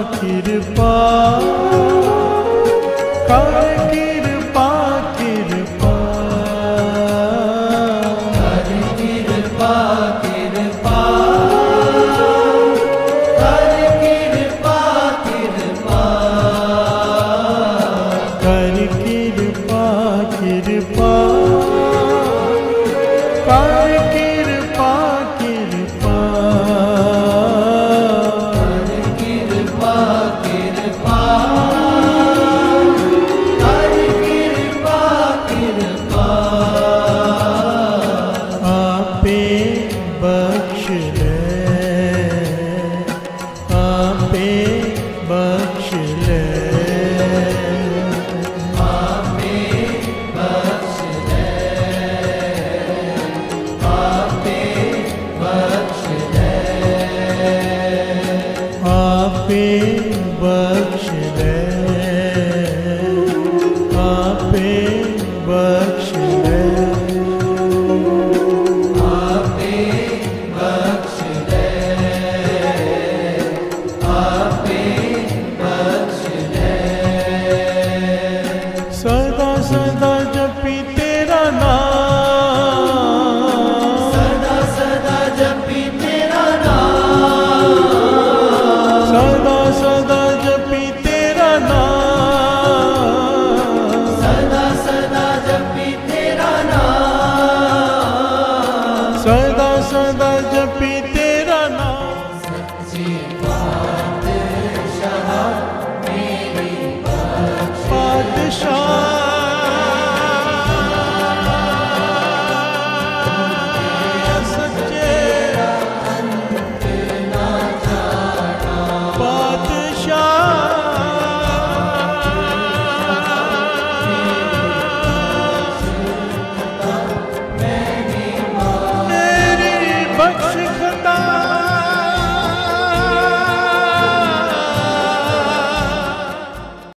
कृपा कर कृपा कृपा कर कृपा कृपा कर कृपा कृपा कर कृपा कृपा कर कृपा कृपा कृपा कृपा कर कृपा कृपा आपे बख्श ले आपे बख्श ले आपे बख्श ले आपे बख्श ले आपे बख्श